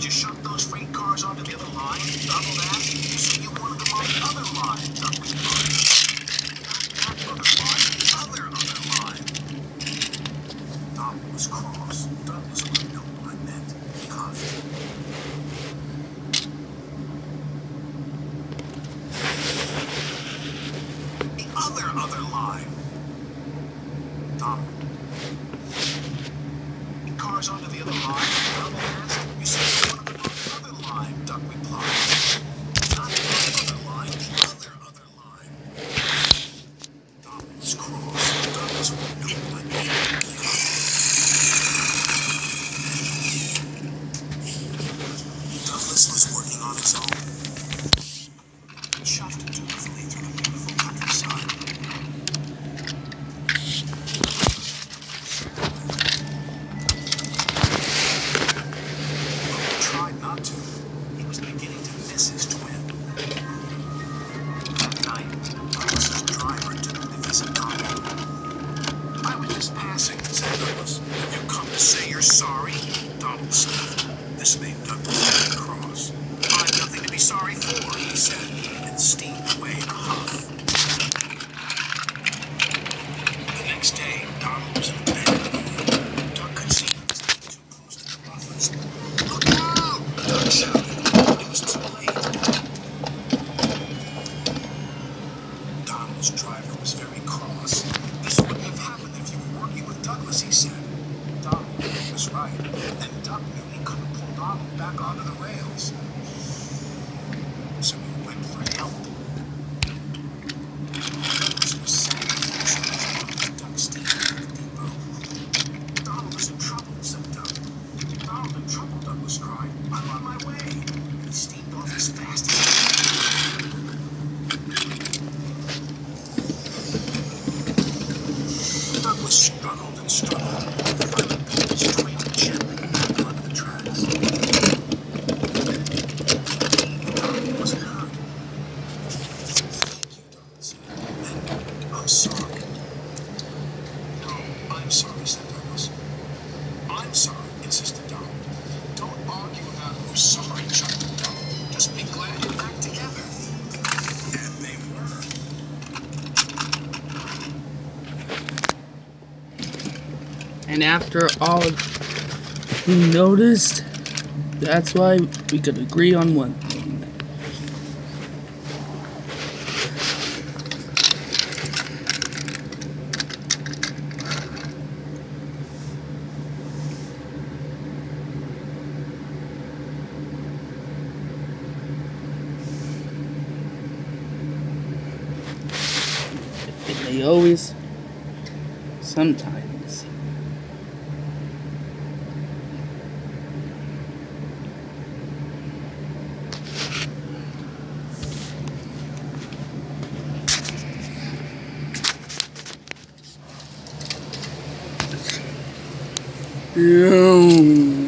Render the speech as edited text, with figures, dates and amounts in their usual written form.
you shove those freight cars onto the other line? Double that? You said you wanted them on the other line, Douglas Prime. Not that other line, the other line. Donald was cross. Douglas wouldn't know what I meant. He huffed. The other line. Donald. Cars onto the other line. Double asked. You said you wanted them on the other line, Duck replied. Not the other line, the other line. Donald was cross. Douglas wouldn't know what I meant. Douglas was working on his own. He shuffled dutifully through the beautiful countryside. He was beginning to miss his twin. That night, Douglas's driver took him to visit Donald. I was just passing, said Douglas. Have you come to say you're sorry? Donald sniffed. This made Douglas very cross. I've nothing to be sorry for, he said, and steamed away in a huff. The next day, Donald was in bed. Doug could see he was getting too close to the buffers. Look out! Doug shouted. It was too late. Donald's driver was very cross. This wouldn't have happened if you were working with Douglas, he said. Donald was right, and Doug knew he couldn't pull Donald back onto the rails. So he went for help. Douglas was sad as Doug steamed to the depot. Donald is in trouble, said Doug. Donald in trouble, Douglas cried. I'm on my way. And he steamed off as fast as he could. Douglas struggled and struggled. Finally pulled his train gently back onto the tracks. Donald wasn't hurt. Thank you, Donald said. And I'm sorry. No, I'm sorry, said Douglas. I'm sorry, insisted Donald. Don't argue about who's sorry, chuckled Donald. Just be glad you're back together. And they were. And after all we noticed, that's why we could agree on one thing. They always, sometimes, yeah.